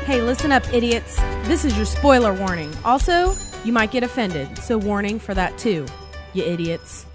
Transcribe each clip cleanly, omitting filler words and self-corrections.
Hey, listen up, idiots. This is your spoiler warning. Also, you might get offended, so warning for that too, you idiots.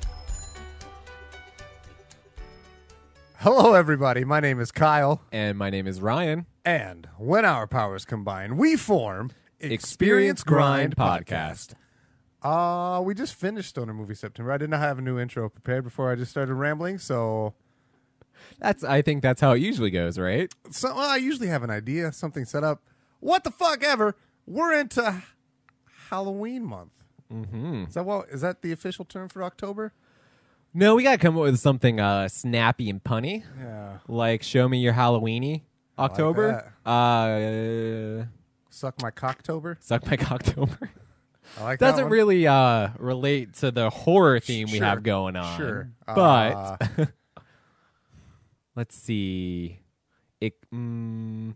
Hello, everybody. My name is Kyle. And my name is Ryan. And when our powers combine, we form Experience Grind Podcast. We just finished Stoner Movie September. I did not have a new intro prepared before I just started rambling, so... I think that's how it usually goes, right? So I usually have an idea, something set up. What the fuck ever? We're into Halloween month. Mm-hmm. Is that the official term for October? No, we got to come up with something snappy and punny. Yeah. Like, show me your Halloweeny October. Suck my Cocktober. Suck my Cocktober. I like that Doesn't one. really relate to the horror theme we have going on. Sure. But... Let's see. No,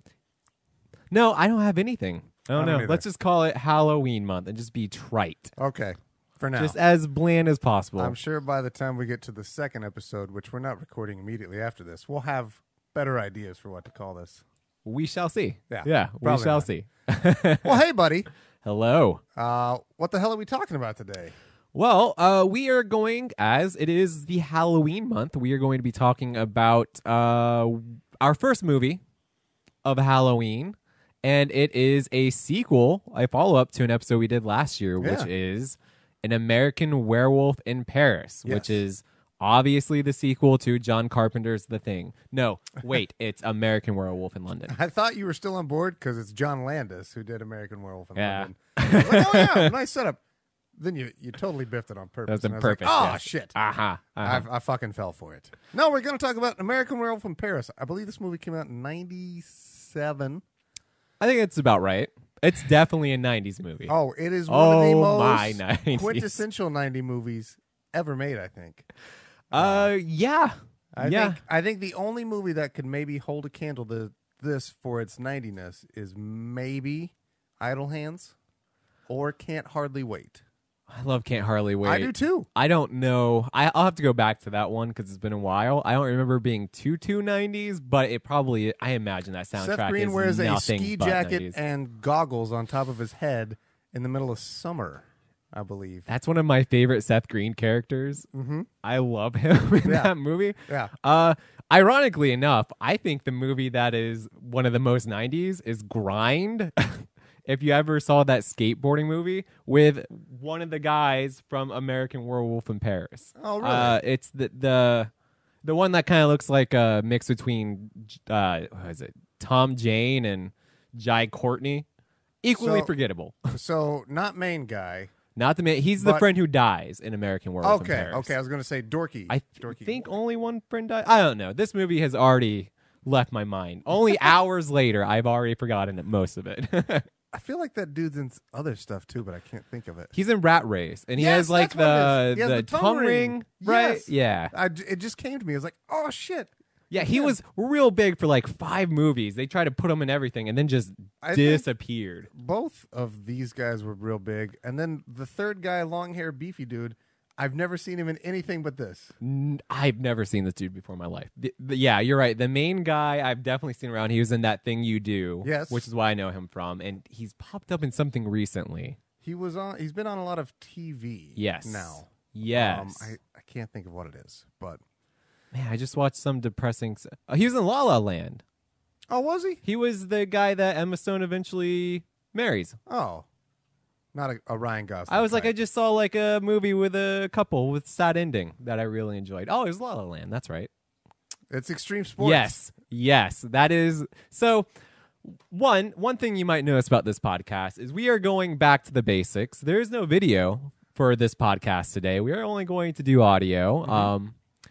I don't have anything. I don't know. either. Let's just call it Halloween month and just be trite. Okay. For now. Just as bland as possible. I'm sure by the time we get to the second episode, which we're not recording immediately after this, we'll have better ideas for what to call this. We shall see. Yeah, we probably shall not. see. Well, hey, buddy. Hello. What the hell are we talking about today? Well, we are going, as it is the Halloween month, we are going to be talking about our first movie of Halloween, and it is a sequel, a follow-up to an episode we did last year, which is An American Werewolf in Paris, which is obviously the sequel to John Carpenter's The Thing. No, wait, it's American Werewolf in London. I thought you were still on board because it's John Landis who did American Werewolf in Yeah. London. I was like, oh, yeah, nice setup. Then you totally biffed it on purpose. That was and I perfect. Like, oh, yes. shit. Uh-huh. I fucking fell for it. No, we're going to talk about American Werewolf in Paris. I believe this movie came out in 97. I think it's about right. It's definitely a 90s movie. Oh, it is one of the my most 90s. quintessential 90 movies ever made, I think. Yeah. I think the only movie that could maybe hold a candle to this for its 90ness is maybe Idle Hands or Can't Hardly Wait. I love Can't Hardly Wait. I do too. I don't know. I'll have to go back to that one because it's been a while. I don't remember being too 90s, but it probably, I imagine that soundtrack Seth Green is wears a nothing ski but jacket 90s. and goggles on top of his head in the middle of summer, I believe. That's one of my favorite Seth Green characters. Mm-hmm. I love him in that movie. Yeah. Ironically enough, I think the movie that is one of the most 90s is Grind. If you ever saw that skateboarding movie with one of the guys from American Werewolf in Paris. Oh, really? It's the one that kind of looks like a mix between what is it, Tom Jane and Jai Courtney. Equally forgettable. So, not main guy. Not the man. He's the friend who dies in American Werewolf in Paris. Okay. I was going to say Dorky. I Dorky. think only one friend died. I don't know. This movie has already left my mind. Only hours later, I've already forgotten most of it. I feel like that dude's in other stuff too, but I can't think of it. He's in Rat Race, and he Yes, has like that's what it is. He has the tongue ring, right? Yes. Yeah, It just came to me. I was like, oh, shit. yeah. He was real big for like 5 movies. They tried to put him in everything, and then just disappeared. Both of these guys were real big. And then the third guy, long hair, beefy dude, I've never seen him in anything but this. I've never seen this dude before in my life. Yeah, you're right. The main guy I've definitely seen around. He was in That Thing You Do, yes, which is why I know him from, and he's popped up in something recently. He's been on a lot of TV. Yes. Now. Yes. I can't think of what it is, but man, I just watched some depressing. He was in La La Land. Oh, was he? He was the guy that Emma Stone eventually marries. Oh. Not a Ryan Gosling. I was like, type. I just saw like a movie with a couple with sad ending that I really enjoyed. Oh, it was La La Land. That's right. It's extreme sports. Yes, that is. So one thing you might notice about this podcast is we are going back to the basics. There is no video for this podcast today. We are only going to do audio. Mm-hmm.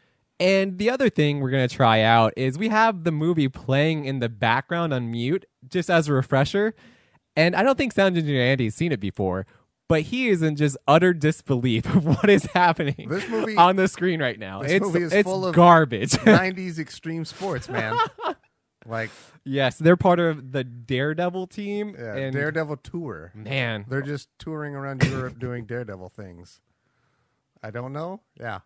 And the other thing we're going to try out is we have the movie playing in the background on mute just as a refresher. And I don't think Sound Engineer Andy's seen it before, but he is in just utter disbelief of what is happening This movie, on the screen right now. Movie is it's full of garbage. 90s extreme sports, man. Like, yes, they're part of the Daredevil team. yeah, and Daredevil tour. man, They're just touring around Europe doing Daredevil things. I don't know. Yeah.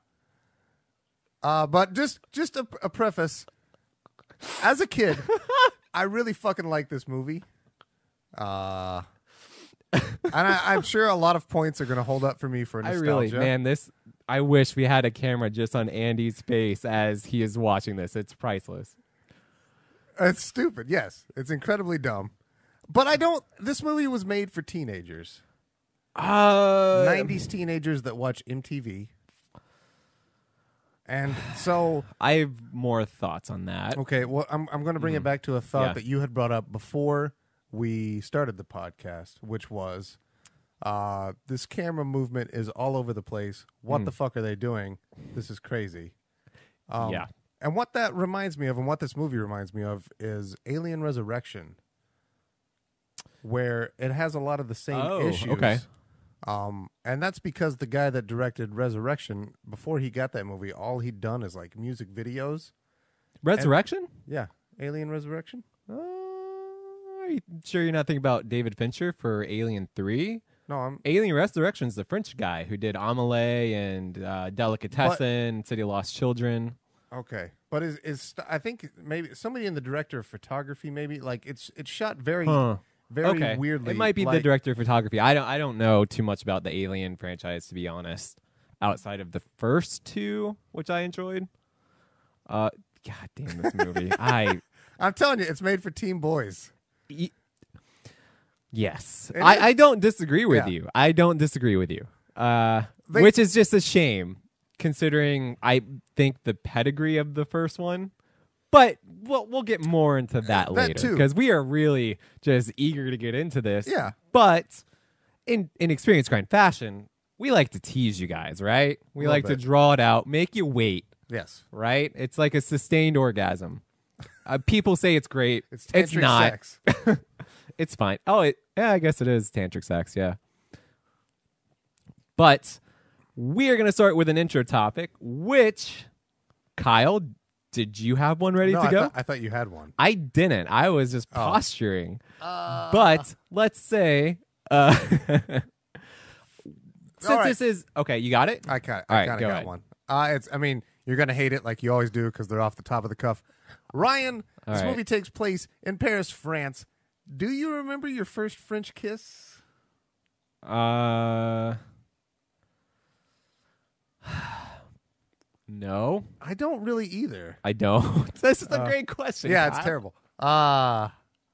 But just a preface. As a kid, I really fucking like this movie. And I'm sure a lot of points are going to hold up for me for nostalgia. I wish we had a camera just on Andy's face as he is watching this. It's priceless. It's stupid. Yes, it's incredibly dumb. But this movie was made for teenagers. 90s teenagers that watch MTV. And so I have more thoughts on that. Okay, well, I'm going to bring it back to a thought that you had brought up before we started the podcast, which was this camera movement is all over the place. What the fuck are they doing? This is crazy. Yeah. And what that reminds me of, and what this movie reminds me of, is Alien Resurrection, where it has a lot of the same issues. Okay. And that's because the guy that directed Resurrection, before he got that movie, all he'd done is like music videos. Resurrection? Yeah. Alien Resurrection? Are you sure you're not thinking about David Fincher for Alien 3? No, Alien Resurrection's the French guy who did Amelie and Delicatessen, City of Lost Children. Okay. But I think maybe somebody in the director of photography, maybe, like it's shot very weirdly. It might be the director of photography. I don't know too much about the Alien franchise, to be honest, outside of the first two, which I enjoyed. God damn this movie. I'm telling you, it's made for teen boys. Yes. I don't disagree with you. I don't disagree with you. Which is just a shame, considering I think the pedigree of the first one. But we'll get more into that later, because we are really just eager to get into this. Yeah. But in Experience Grind fashion, we like to tease you guys, right? We like to draw it out, make you wait. Yes. Right? It's like a sustained orgasm. People say it's great. It's not. Sex. It's fine. I guess it is tantric sex, yeah. But we are going to start with an intro topic, which, Kyle, did you have one ready to go? I thought you had one. I didn't. I was just posturing. But let's say, since this is okay, you got it. I kind of got one. You're gonna hate it like you always do because they're off the top of the cuff. Ryan, this movie takes place in Paris, France. Do you remember your first French kiss? No. I don't really either. I don't. This is a great question. Yeah, Kyle. it's terrible. I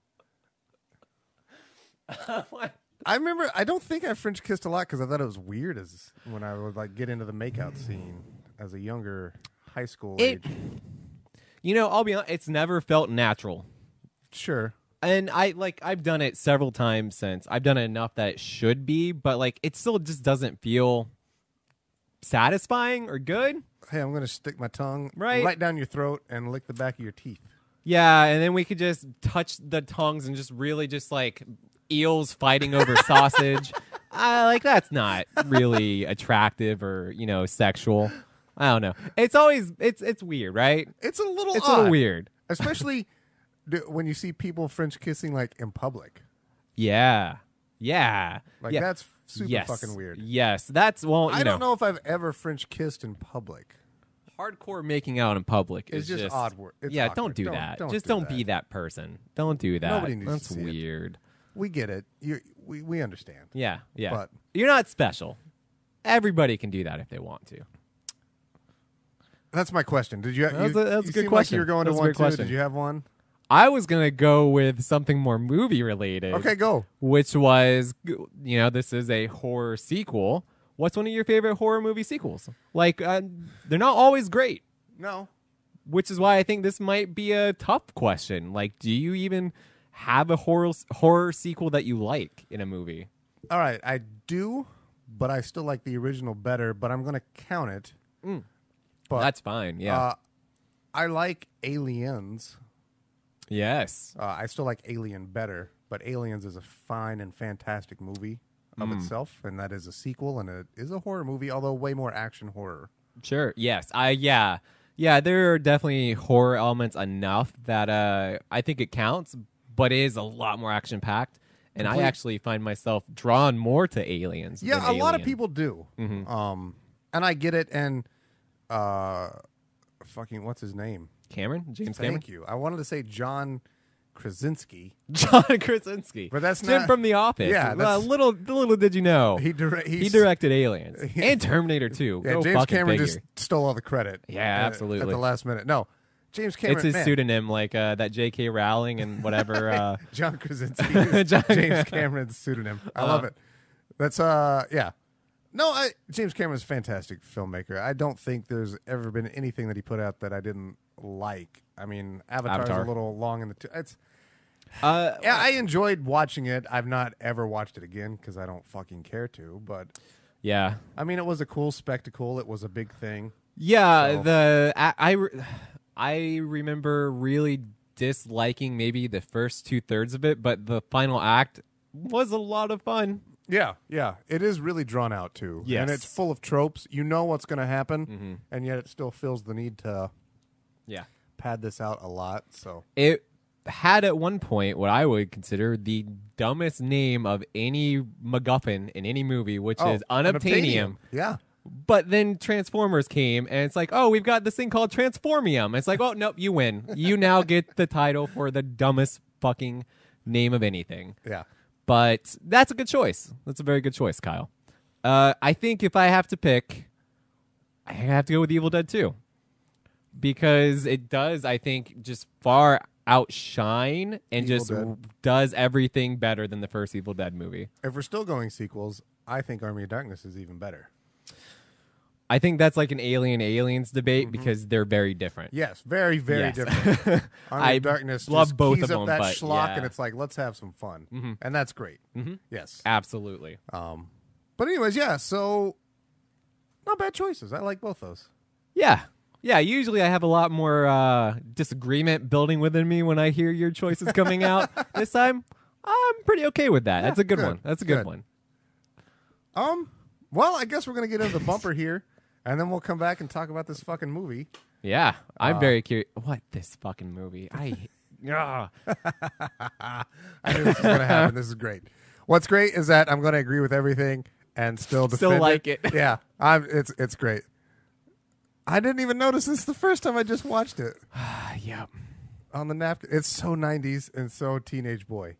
remember. I don't think I French kissed a lot because I thought it was weird as when I would like get into the makeout scene as a younger high school age. I'll be honest. It's never felt natural. Sure. And I've done it several times since. I've done it enough that it should be, but it still just doesn't feel satisfying or good. Hey, I'm going to stick my tongue right down your throat and lick the back of your teeth. Yeah, and then we could just touch the tongues and just really just like eels fighting over sausage. That's not really attractive or, sexual. I don't know. It's always it's weird, right? It's a little weird. Especially when you see people French kissing in public. Yeah. Yeah. That's super fucking weird. Yes. That's I don't know if I've ever French kissed in public. Hardcore making out in public is just odd. Awkward. Don't do that. Don't be that person. Don't do that. Nobody needs That's to see weird. It. We get it. We understand. Yeah. But you're not special. Everybody can do that if they want to. That's my question. Did you? That's a good question. Like you were going to one too. Did you have one? I was going to go with something more movie related. Okay, go. Which was, this is a horror sequel. What's one of your favorite horror movie sequels? They're not always great. No. Which is why I think this might be a tough question. Do you even have a horror sequel that you like in a movie? All right, I do, but I still like the original better, but I'm going to count it. But, that's fine, yeah. I like Aliens. Yes. I still like Alien better, but Aliens is a fine and fantastic movie of itself, and that is a sequel, and it is a horror movie, although way more action horror. Sure. Yes. Yeah, there are definitely horror elements enough that I think it counts, but it is a lot more action-packed, and I actually find myself drawn more to Aliens. Yeah, a lot of people do. Mm-hmm. And I get it, and what's his name? James Cameron? Thank you. I wanted to say John Krasinski. John Krasinski. But that's Jim not from The Office. Yeah, Well, little did you know. He directed Aliens and Terminator 2. Yeah, Go James fucking Cameron figure. just stole all the credit. Yeah, absolutely. At the last minute. No, James Cameron. It's his man. pseudonym, like that J.K. Rowling and whatever. John Krasinski is James Cameron's pseudonym. I love it. That's yeah. No, James Cameron's a fantastic filmmaker. I don't think there's ever been anything that he put out that I didn't like. I mean, Avatar's a little long in the it's. Yeah, I enjoyed watching it. I've not ever watched it again because I don't fucking care to. But yeah, I mean, it was a cool spectacle. It was a big thing. Yeah, so. I remember really disliking maybe the first 2/3 of it, but the final act was a lot of fun. Yeah, yeah. It is really drawn out, too. Yes. And it's full of tropes. You know what's going to happen, and yet it still feels the need to pad this out a lot. So it had at one point what I would consider the dumbest name of any MacGuffin in any movie, which is Unobtainium. Yeah. But then Transformers came, and it's like, oh, we've got this thing called Transformium. It's like, oh, nope, you win. You now get the title for the dumbest fucking name of anything. Yeah. But that's a good choice. That's a very good choice, Kyle. I think if I have to pick, I have to go with Evil Dead 2. Because it does, I think, just far outshine and Evil just Dead. does everything better than the first Evil Dead movie. If we're still going sequels, I think Army of Darkness is even better. I think that's like an Aliens debate because they're very different. Yes, very, very Yes. different. Army of Darkness love just both keys of up them, that but schlock, yeah. and it's like, let's have some fun. And that's great. Yes. Absolutely. But anyways, yeah, so not bad choices. I like both those. Yeah. Yeah, usually I have a lot more disagreement building within me when I hear your choices coming out. This time, I'm pretty okay with that. Yeah, That's a good good. one. That's a good Good. one. Well, I guess we're going to get into the bumper here, and then we'll come back and talk about this fucking movie. Yeah, I'm very curious. What, this fucking movie? I knew this was going to happen. This is great. What's great is that I'm going to agree with everything and still defend like it. Yeah, it's great. I didn't even notice this the first time I just watched it. Yep. On the napkin. It's so 90s and so teenage boy.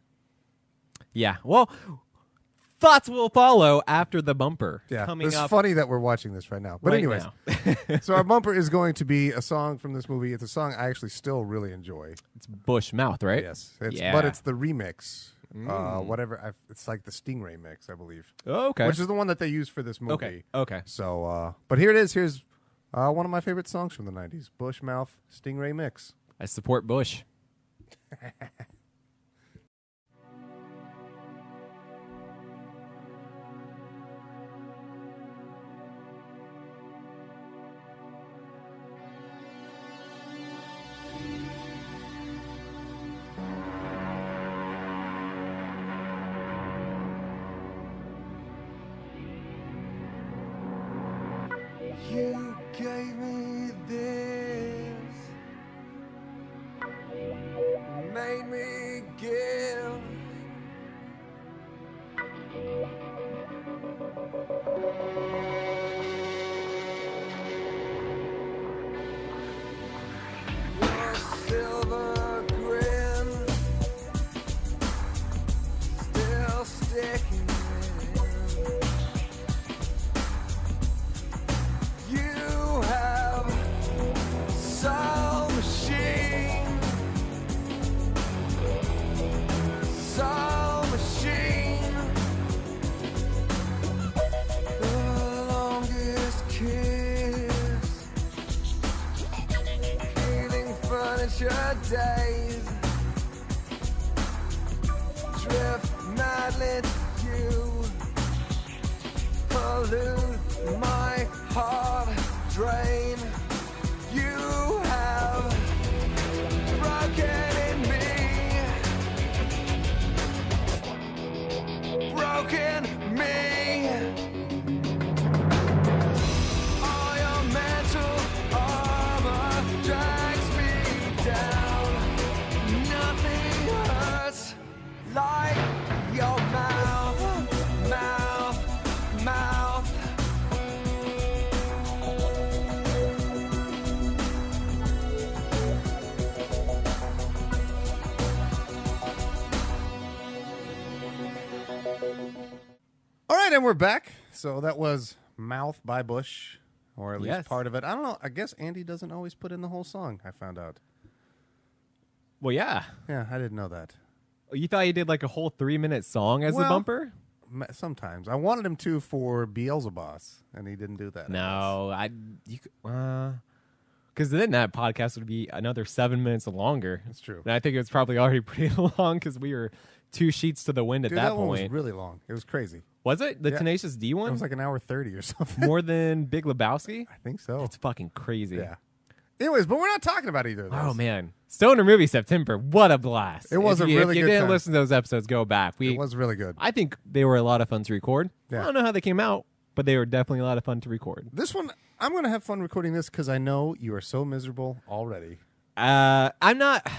Yeah. Well, thoughts will follow after the bumper. Yeah, coming it's up funny that we're watching this right now. But right anyways, now. so our bumper is going to be a song from this movie. It's a song I actually still really enjoy. It's Bush Mouth, right? Yes, Yeah. but it's the remix. It's like the Stingray mix, I believe. Oh, okay. Which is the one that they used for this movie. Okay. So, but here it is. Here's one of my favorite songs from the 90s, Bushmouth Stingray Mix. I support Bush. You gave me this, made me give. Your silver grin still sticking in. You have soul machine, soul machine. The longest kiss, peeling furniture days, drift madly to you, pollute my heart drain. You have broken in me, broken me. All your mental armor drags me down. Nothing hurts like your mouth, mouth, mouth. right, and we're back. So that was Mouth by Bush, or at least Yes. part of it. I don't know. I guess Andy doesn't always put in the whole song, I found out. Well, yeah. Yeah, I didn't know that. You thought you did like a whole 3-minute song as the Well, bumper? Sometimes. I wanted him to for Beelzebub, and he didn't do that. No, because then that podcast would be another 7 minutes longer. That's true. And I think it was probably already pretty long because we were 2 sheets to the wind at Dude, that that one was point. really long. It was crazy. Was it the Yeah. Tenacious D one? It was like an hour 30 or something. More than Big Lebowski? I think so. It's fucking crazy. Yeah. Anyways, but we're not talking about either of those. Oh man, Stoner Movie September, what a blast! It was if a you, really If you good didn't time. listen to those episodes, go back. It was really good. I think they were a lot of fun to record. Yeah. I don't know how they came out, but they were definitely a lot of fun to record. This one, I'm going to have fun recording this because I know you are so miserable already. I'm not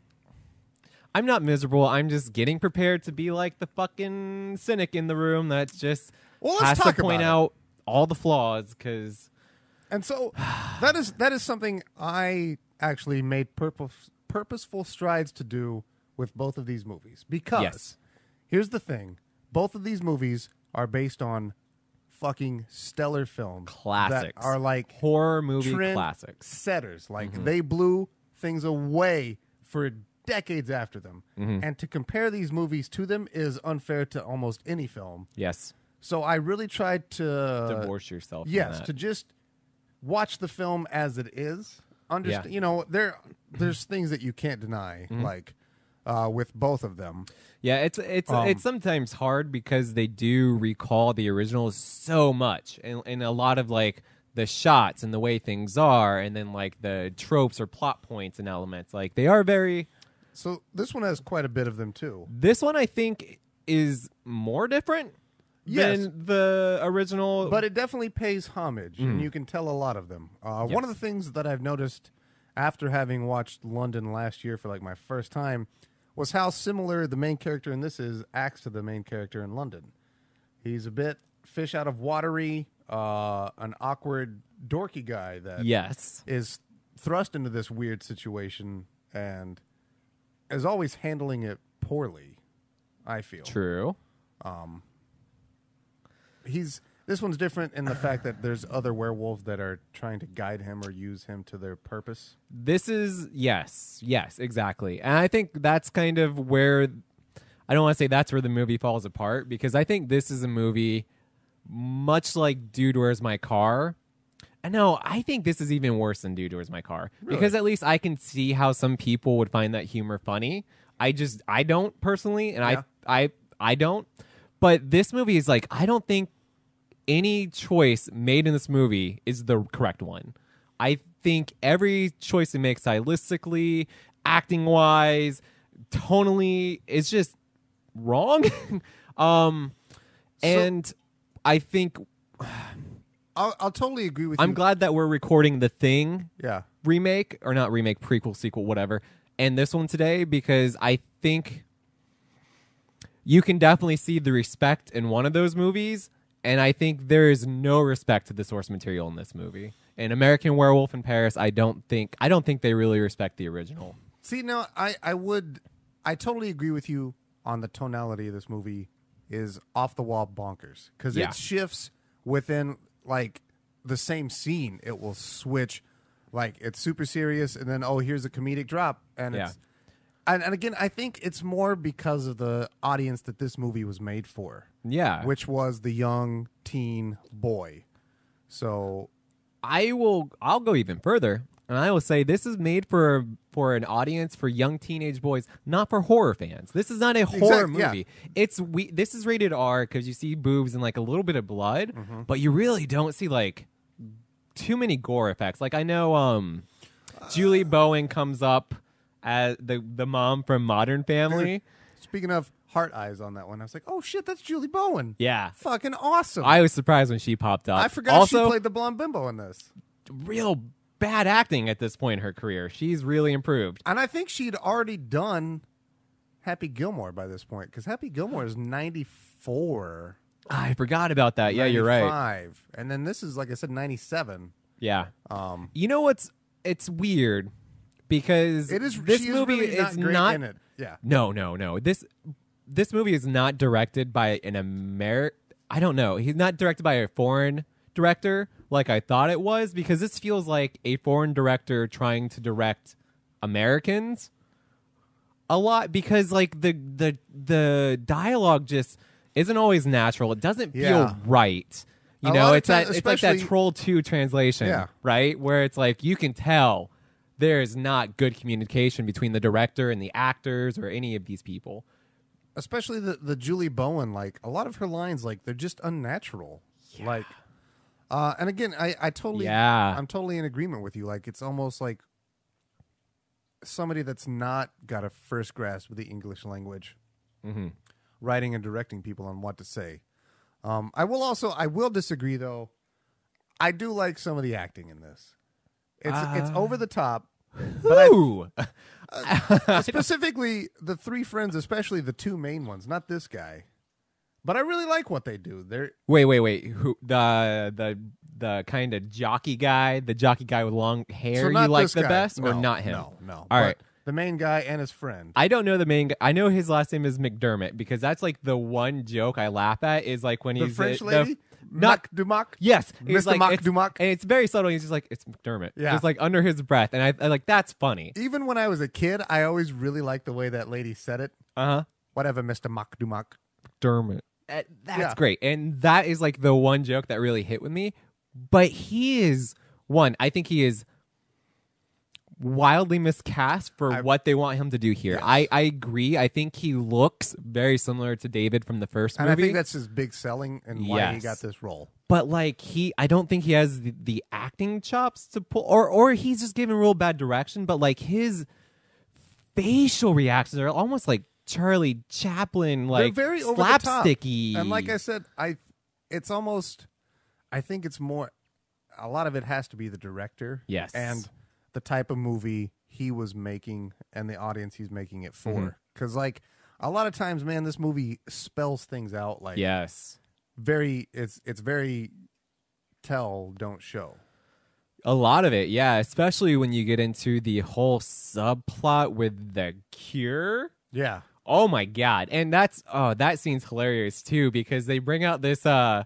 miserable. I'm just getting prepared to be like the fucking cynic in the room that just Well, let's has talk to point about out all the flaws because. And so that is something I actually made purposeful strides to do with both of these movies. Because Yes. here's the thing. Both of these movies are based on fucking stellar films. Classics. That are like Horror movie trend classics. setters. Like they blew things away for decades after them. And to compare these movies to them is unfair to almost any film. Yes. So I really tried to Divorce yourself. from Yes, that. to just watch the film as it is. Understand, Yeah. you know, there's things that you can't deny, like with both of them. Yeah, it's sometimes hard because they do recall the original so much, and a lot of like the shots and the way things are, and then like the tropes or plot points and elements. Like they are very. So this one has quite a bit of them too. This one I think is more different Yes. than the original. But it definitely pays homage, and you can tell a lot of them. One of the things that I've noticed after having watched London last year for like my first time was how similar the main character in this acts to the main character in London. He's a bit fish out of watery, an awkward, dorky guy that yes, is thrust into this weird situation and is always handling it poorly, I feel. true. This one's different in the fact that there's other werewolves that are trying to guide him or use him to their purpose. This is yes, exactly. And I think that's kind of where I don't want to say that's where the movie falls apart because I think this is a movie much like Dude, Where's My Car? And no, I think this is even worse than Dude, Where's My Car? Really? Because at least I can see how some people would find that humor funny. I don't personally, and Yeah. I don't. But this movie is like, I don't think any choice made in this movie is the correct one. I think every choice it makes stylistically, acting wise, tonally is just wrong. And I think I'll totally agree with I'm you. glad that we're recording The Thing Yeah. remake, or not remake, prequel, sequel, whatever, and this one today because I think you can definitely see the respect in one of those movies, and I think there is no respect to the source material in this movie. In American Werewolf in Paris, I don't think they really respect the original. See, no, I totally agree with you on the tonality of this movie is off the wall bonkers because Yeah. it shifts within like the same scene. It will switch, like it's super serious, and then here's a comedic drop, and Yeah. it's and again, I think it's more because of the audience that this movie was made for. Yeah. Which was the young teen boy. So I'll go even further, and I will say this is made for an audience for young teenage boys, not for horror fans. This is not a horror yeah. movie. This is rated R because you see boobs and like a little bit of blood, Mm-hmm. but you really don't see like too many gore effects. Like I know Julie Bowen comes up as the mom from Modern Family. speaking of heart eyes on that one, I was like, oh shit, that's Julie Bowen. Yeah. Fucking awesome. I was surprised when she popped up. I forgot also, she played the blonde bimbo in this. real bad acting at this point in her career. She's really improved. And I think she'd already done Happy Gilmore by this point, because Happy Gilmore is 94. I forgot about that. Yeah, you're right. 95. And then this is, like I said, 97. Yeah. You know what's? It's weird because It is. this she movie is really is not great not. in it. Yeah. No. This movie is not directed by an I don't know. He's not directed by a foreign director like I thought it was, because this feels like a foreign director trying to direct Americans a lot, because like the dialogue just isn't always natural. It doesn't feel right. You know, it's like that Troll 2 translation, right? Where it's like you can tell there's not good communication between the director and the actors or any of these people. Especially the Julie Bowen, like a lot of her lines, like they're just unnatural. Yeah. Like, and again, I'm totally in agreement with you. Like, it's almost like somebody that's not got a first grasp of the English language, writing and directing people on what to say. I will disagree though. I do like some of the acting in this. It's over the top. But specifically the three friends, especially the two main ones, not this guy. But I really like what they do. Wait. Who the kind of jockey guy, the jockey guy with long hair, you like the best, or not him? No. All right. The main guy and his friend. I don't know the main guy. I know his last name is McDermott, because that's like the one joke I laugh at is like when the he's French lady. Dumac? Yes, Mr. like, Dumac. And it's very subtle. He's just like, it's McDermott. Yeah. It's like under his breath, and I like that's funny. Even when I was a kid, I always really liked the way that lady said it. Whatever, Mr. Dumac. McDermott. That's great, and that is like the one joke that really hit with me. But he is one. I think he is wildly miscast for what they want him to do here. Yes. I agree. I think he looks very similar to David from the first movie. And I think that's his big selling and why he got this role. But like I don't think he has the acting chops to pull, or he's just giving real bad direction. But like his facial reactions are almost like Charlie Chaplin, like they're very over slapsticky. The top. And like I said, I think it's more. A lot of it has to be the director. Yes. And the type of movie he was making and the audience he's making it for. Because like a lot of times, man, this movie spells things out like it's very tell, don't show. A lot of it, yeah, especially when you get into the whole subplot with the cure. Yeah. Oh my god. And that scene's hilarious too, because they bring out this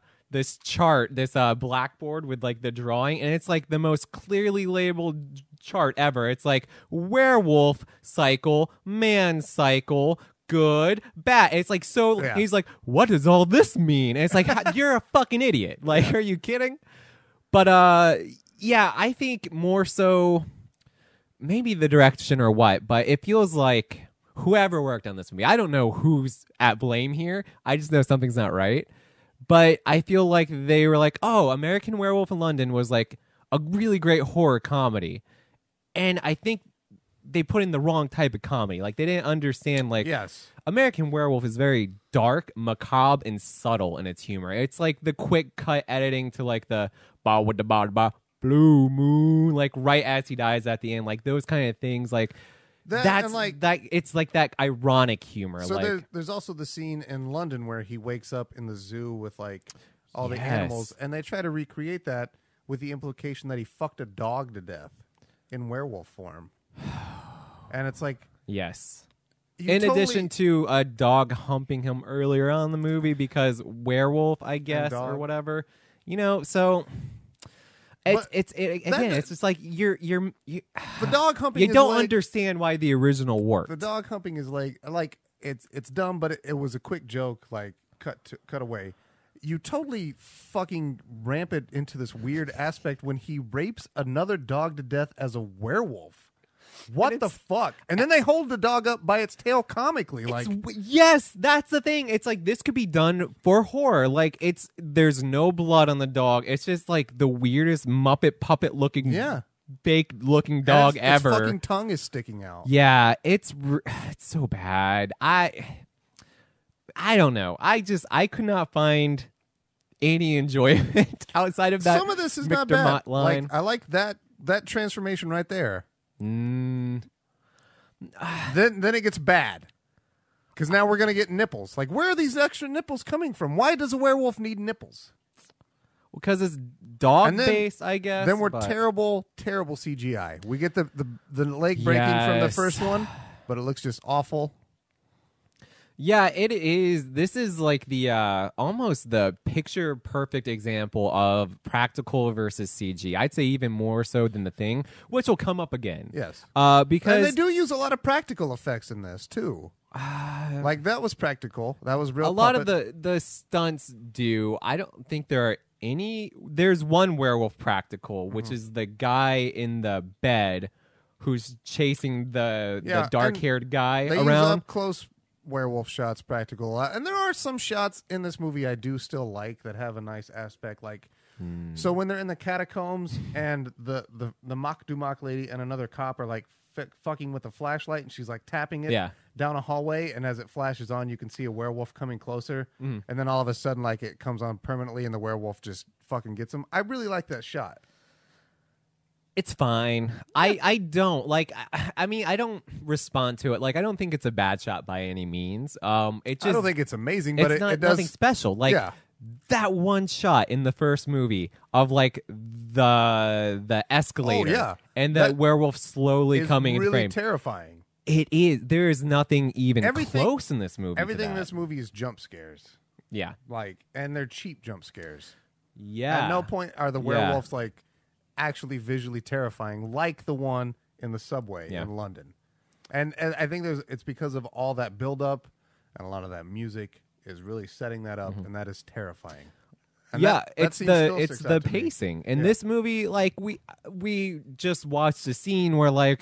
chart, this blackboard with like the drawing, and it's like the most clearly labeled chart ever. It's like werewolf cycle, man cycle, good, bad. It's like he's like, what does all this mean? And it's like, you're a fucking idiot. Like, are you kidding? But yeah, I think more so maybe the direction or what, but it feels like whoever worked on this movie, I don't know who's at blame here. I just know something's not right. But I feel like they were like, oh, American Werewolf in London was like a really great horror comedy. And I think they put in the wrong type of comedy. Like, they didn't understand, like, American Werewolf is very dark, macabre, and subtle in its humor. It's like the quick cut editing to like the ba with the ba blue moon, like right as he dies at the end, like those kind of things. Like that's like that. It's like that ironic humor. So like, there's also the scene in London where he wakes up in the zoo with like all the animals, and they try to recreate that with the implication that he fucked a dog to death in werewolf form. And it's like, yes. In addition to a dog humping him earlier on in the movie because werewolf, I guess, or whatever, you know. So it's just like you're the dog humping. You don't understand why the original worked. The dog humping is like it's dumb, but it was a quick joke. Like cut away. You totally fucking ramp it into this weird aspect when he rapes another dog to death as a werewolf. What the fuck? And then they hold the dog up by its tail comically. Like, yes, that's the thing. It's like this could be done for horror. Like there's no blood on the dog. It's just like the weirdest Muppet puppet looking, fake looking dog ever. Its fucking tongue is sticking out. Yeah, it's so bad. I don't know. I could not find any enjoyment outside of that. Some of this is not McDermott bad. Line. Like, I like that transformation right there. Then it gets bad because now we're gonna get nipples. Like, where are these extra nipples coming from? Why does a werewolf need nipples? Because it's dog based, I guess. Then we're terrible CGI. We get the leg breaking from the first one, but it looks just awful. Yeah, it is. This is like the almost the picture perfect example of practical versus CG. I'd say even more so than The Thing, which will come up again. Yes. Because and they do use a lot of practical effects in this too. Like that was practical. That was real. A lot of the stunts do. I don't think there are any. There's one werewolf practical, which is the guy in the bed who's chasing the dark-haired guy they around. Use up close werewolf shots practical a lot. And there are some shots in this movie I do still like that have a nice aspect. Like, so when they're in the catacombs and the Mock Dumock lady and another cop are like fucking with a flashlight and she's like tapping it down a hallway, and as it flashes on you can see a werewolf coming closer, and then all of a sudden like it comes on permanently and the werewolf just fucking gets him. I really like that shot. It's fine. I don't like. I mean, I don't respond to it. Like, I don't think it's a bad shot by any means. It just, I don't think it's amazing, but it's it does nothing special. Like that one shot in the first movie of like the escalator, and the werewolf slowly coming really in frame. Terrifying. It is. There is nothing even close in this movie. Everything in this movie is jump scares. Yeah, like, and they're cheap jump scares. Yeah. At no point are the werewolves like actually visually terrifying, like the one in the subway in London. And I think it's because of all that build-up and a lot of that music is really setting that up, and that is terrifying. And it's the pacing. In this movie, like we just watched a scene where like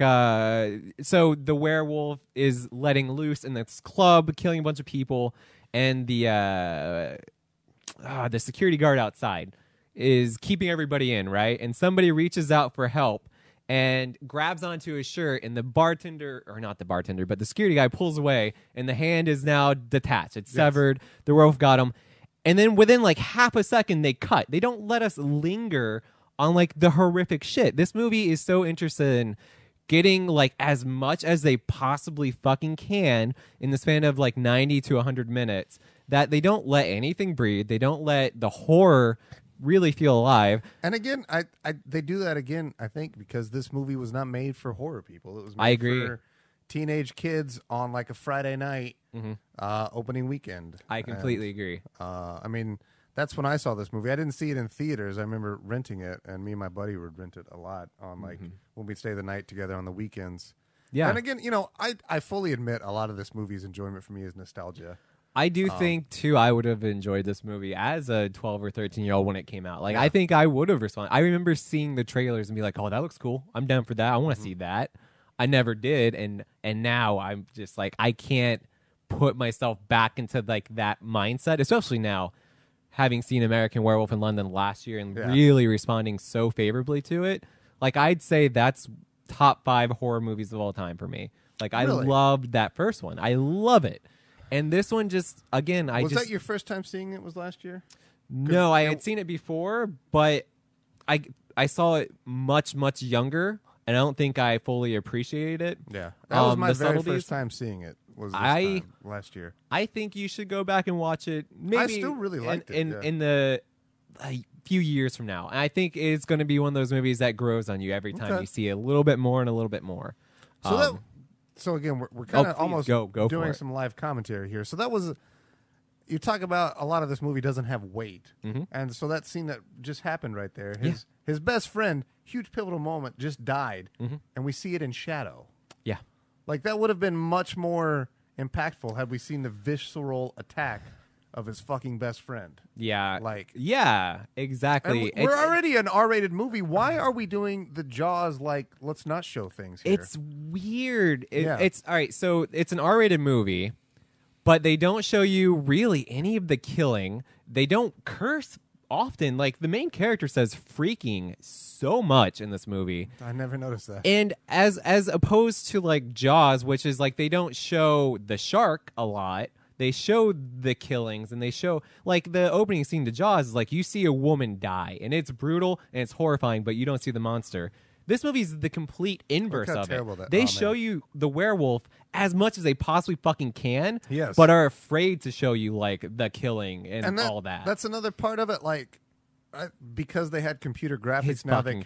so the werewolf is letting loose in this club, killing a bunch of people, and the security guard outside is keeping everybody in, right? And somebody reaches out for help and grabs onto his shirt, and the bartender, or not the bartender, but the security guy pulls away, and the hand is now detached. It's severed. The werewolf got him. And then within like half a second, they cut. They don't let us linger on like the horrific shit. This movie is so interested in getting like as much as they possibly fucking can in the span of like 90 to 100 minutes that they don't let anything breathe. They don't let the horror really feel alive. And again, they do that again, I think, because this movie was not made for horror people. It was made I agree. for teenage kids on like a Friday night opening weekend. I completely agree. I mean, that's when I saw this movie. I didn't see it in theaters. I remember renting it, and me and my buddy would rent it a lot on like when we'd stay the night together on the weekends. Yeah. And again, you know, I fully admit a lot of this movie's enjoyment for me is nostalgia. I do think, too, I would have enjoyed this movie as a 12 or 13-year-old when it came out. Like, I think I would have responded. I remember seeing the trailers and be like, oh, that looks cool. I'm down for that. I want to see that. I never did, and now I'm just like, I can't put myself back into, like, that mindset, especially now, having seen American Werewolf in London last year and really responding so favorably to it. Like, I'd say that's top 5 horror movies of all time for me. Like, I loved that first one. I love it. And this one just, again, Was that your first time seeing it was last year? No, I had seen it before, but I saw it much, much younger, and I don't think I fully appreciated it. Yeah. That was my very first time seeing it, was this time, last year. I think you should go back and watch it. Maybe I still really liked it. In the few years from now. And I think it's going to be one of those movies that grows on you every time you see a little bit more and a little bit more. So again, we're kind of almost go doing some live commentary here. So that was, you talk about a lot of this movie doesn't have weight, and so that scene that just happened right there, his best friend, huge pivotal moment, just died, and we see it in shadow. Yeah, like that would have been much more impactful had we seen the visceral attack of his fucking best friend. Yeah, exactly. We're already an R-rated movie. Why are we doing the Jaws like let's not show things here? It's weird. It's all right. So it's an R-rated movie, but they don't show you really any of the killing. They don't curse often. Like the main character says "freaking" so much in this movie. I never noticed that. And as opposed to like Jaws, which is like they don't show the shark a lot. They show the killings, and they show, like, the opening scene to Jaws is, like, you see a woman die, and it's brutal, and it's horrifying, but you don't see the monster. This movie is the complete inverse of it. They show you the werewolf as much as they possibly fucking can, but are afraid to show you, like, the killing and all that. That's another part of it, like, because they had computer graphics now, they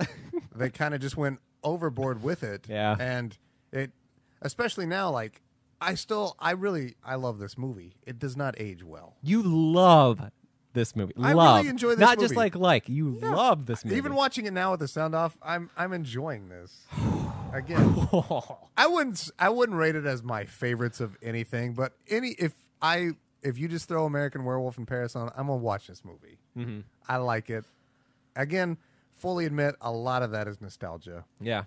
kind of just went overboard with it. Yeah. And it, especially now, like, I love this movie. It does not age well. You love this movie. I love. really enjoy this Not movie. just like. You love this movie. Even watching it now with the sound off, I'm enjoying this. Again, I wouldn't rate it as my favorites of anything, but if you just throw American Werewolf in Paris on, I'm gonna watch this movie. Mm-hmm. I like it. Again, fully admit a lot of that is nostalgia. Yeah.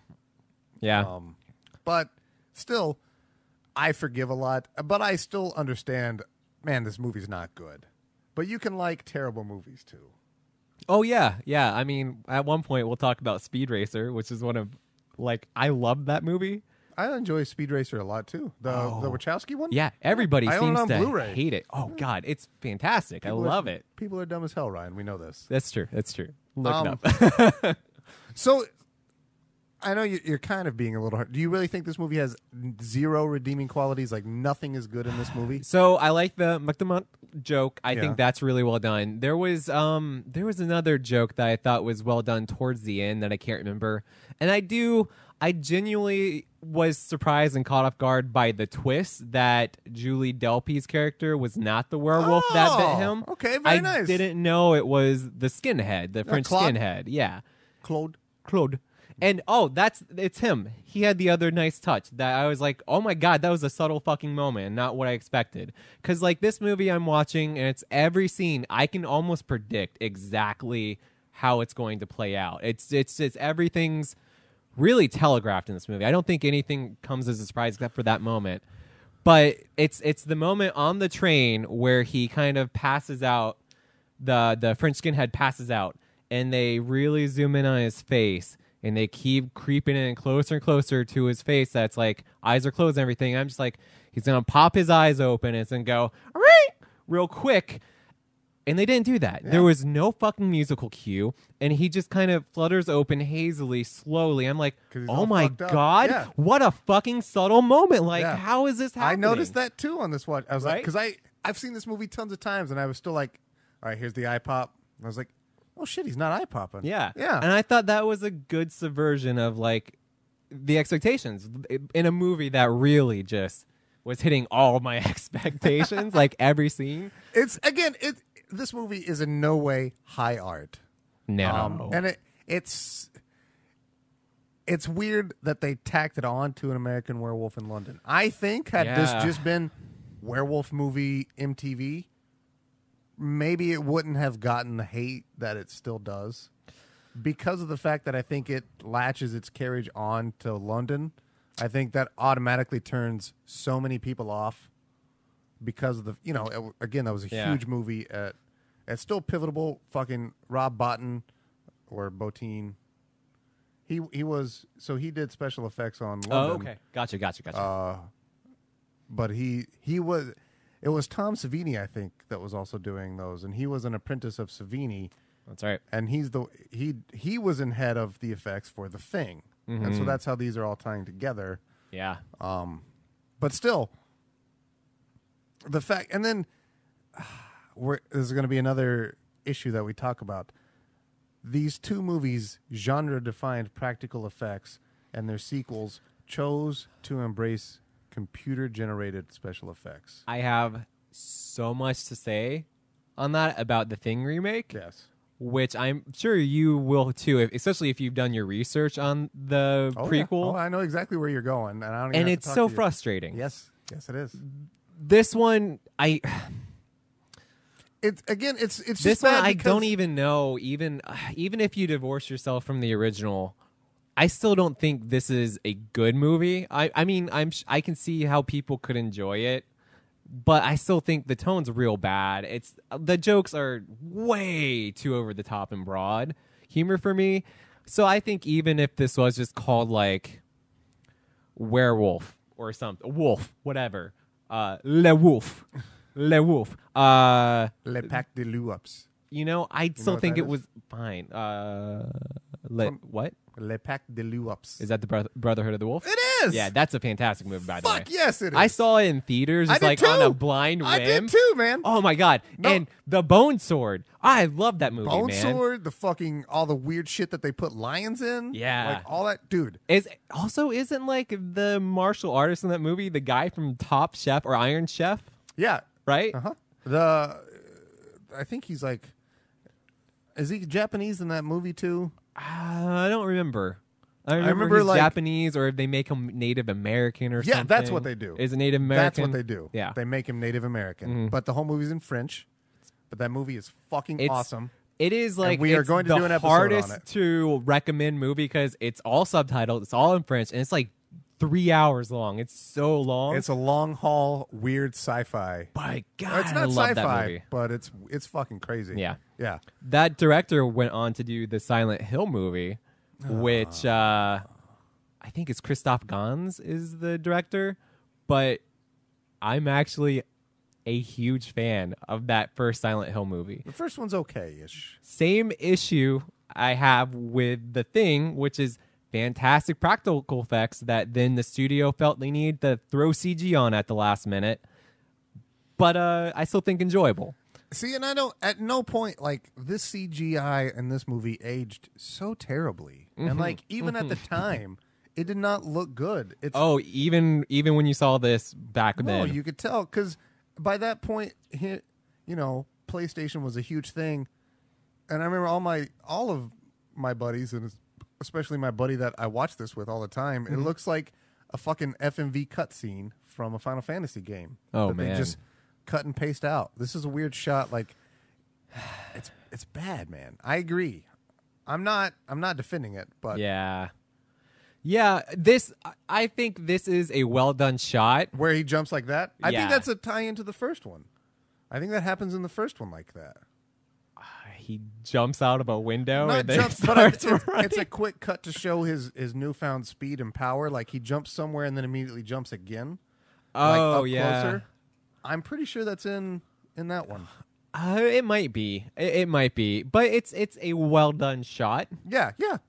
But still, I forgive a lot. But I still understand. Man, this movie's not good. But you can like terrible movies too. Oh yeah. I mean, at one point we'll talk about Speed Racer, which is one of I love that movie. I enjoy Speed Racer a lot too. The Wachowski one. Yeah, everybody I own it seems on to Blu-ray. hate it. Oh God, it's fantastic. I love it. People are dumb as hell, Ryan. We know this. That's true. Look it up. So, I know you're kind of being a little hard. Do you really think this movie has zero redeeming qualities? Like nothing is good in this movie? So I like the McDermott joke. I think that's really well done. There was another joke that I thought was well done towards the end that I can't remember. And I genuinely was surprised and caught off guard by the twist that Julie Delpy's character was not the werewolf that bit him. Okay, very nice. I didn't know it was the skinhead, the French Claude? skinhead. Yeah. Claude. And it's him. He had the other nice touch that I was like, oh my God, that was a subtle fucking moment, not what I expected. Because this movie I'm watching, and it's every scene, I can almost predict exactly how it's going to play out. It's everything's really telegraphed in this movie. I don't think anything comes as a surprise except for that moment. But it's the moment on the train where he kind of passes out, the French skinhead passes out, and they really zoom in on his face, and they keep creeping in closer and closer to his face. That's eyes are closed and everything. I'm just he's going to pop his eyes open and it's going to go real quick. And they didn't do that. Yeah. There was no fucking musical cue, and he just kind of flutters open hazily, slowly. I'm like, oh my God, what a fucking subtle moment. How is this happening? I noticed that too on this watch. I was because I've seen this movie tons of times, and I was still all right, here's the eye pop. And I was like, oh shit, he's not eye popping. Yeah. And I thought that was a good subversion of the expectations in a movie that really just was hitting all my expectations, every scene. This movie is in no way high art. No. And it's weird that they tacked it on to an American Werewolf in London. I think had this just been Werewolf movie MTV, maybe it wouldn't have gotten the hate that it still does. Because of the fact that I think it latches its carriage on to London, I think that automatically turns so many people off because of the, again, that was a huge movie it's still pivotal. Fucking Rob Bottin or Bottin. He did special effects on London. Oh, okay. Gotcha. But it was Tom Savini, I think, that was also doing those, and he was an apprentice of Savini. That's right. And he was in head of the effects for The Thing. Mm-hmm. And so that's how these are all tying together. Yeah. But still, the fact, and then there's going to be another issue that we talk about. These two movies, genre-defined practical effects, and their sequels chose to embrace computer-generated special effects. I have so much to say on that about the Thing remake. Yes. Which I'm sure you will too, especially if you've done your research on the prequel. Yeah. Oh, I know exactly where you're going, and I don't. And it's so frustrating. Yes, it is. This one, It's just this one. bad I don't even know. Even if you divorce yourself from the original, I still don't think this is a good movie. I mean, I can see how people could enjoy it, but I still think the tone's real bad. The jokes are way too over the top and broad humor for me. So I think even if this was just called Werewolf or something, Wolf, whatever, Le Wolf. Le Wolf. Le Pack de Loups. I still think it was fine. What? Le Pacte de Loups. Is that the Brotherhood of the Wolf? It is. Yeah, that's a fantastic movie, by the way. Fuck yes, it is. I saw it in theaters. I It's did like too. on a blind whim. I did too, man. Oh my god! No. And the Bone Sword. I love that movie, Bone man. Sword, the fucking all the weird shit that they put lions in. Yeah. like all that, dude. Isn't like the martial artist in that movie the guy from Top Chef or Iron Chef, Yeah. right? I think he's like. Is he Japanese in that movie too? I don't remember. I remember remember, he's like- Japanese, or if they make him Native American or something. Yeah, that's what they do. Is it Native American? That's what they do. Yeah. They make him Native American. But the whole movie's in French. But that movie is fucking It's awesome. It is like we are it's going to the do an episode hardest on it. to recommend movie because it's all subtitled, it's all in French, and it's like 3 hours long. It's so long. It's a long haul, weird sci-fi. But God, Or it's I not love that sci-fi, movie. but it's fucking crazy. Yeah. Yeah. That director went on to do the Silent Hill movie, which I think it's Christoph Gans is the director, but I'm actually a huge fan of that first Silent Hill movie. The first one's okay-ish. Same issue I have with The Thing, which is fantastic practical effects that then the studio felt they needed to throw CG on at the last minute, but I still think enjoyable. See, and I don't. At no point, like this CGI in this movie aged so terribly, and like even at the time, it did not look good. It's Even when you saw this back no, then, you could tell because by that point, PlayStation was a huge thing, and I remember all of my buddies, and especially my buddy that I watch this with all the time. It looks like a fucking FMV cutscene from a Final Fantasy game. Oh, that man. They just cut and paste out. This is a weird shot. Like, it's bad, man. I agree. I'm not defending it, but yeah. I think this is a well done shot. where he jumps like that, I Yeah. think that's a tie into the first one. I think that happens in the first one like that. He jumps out of a window Not and then jumps, but starts running. it's a quick cut to show his newfound speed and power. Like he jumps somewhere and then immediately jumps again. Like, Oh up yeah. closer. I'm pretty sure that's in that one. It might be. It might be, but it's a well done shot. Yeah.